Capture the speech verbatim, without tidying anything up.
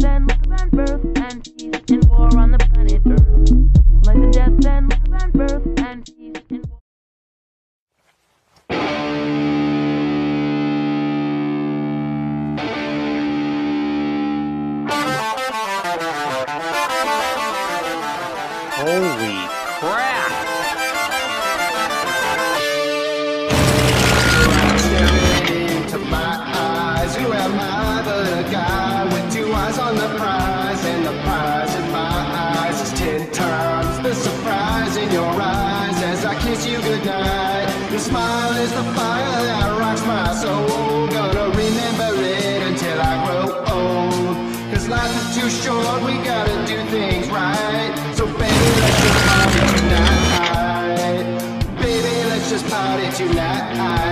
and love and birth and peace and war on the planet Earth. Life and death and love and birth and peace and war. Holy crap! Into my eyes, who am I but a guy with two eyes on the prize? And the prize in my eyes is ten times the surprise in your eyes as I kiss you goodnight. Your smile is the fire that rocks my soul. Gonna remember it until I grow old. Cause life is too short, we gotta do things right. So baby, let's just party tonight. Baby, let's just party tonight.